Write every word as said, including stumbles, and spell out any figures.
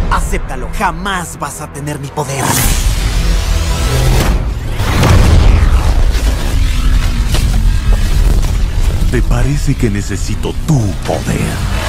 Acéptalo. Jamás vas a tener mi poder. ¿Te parece que necesito tu poder?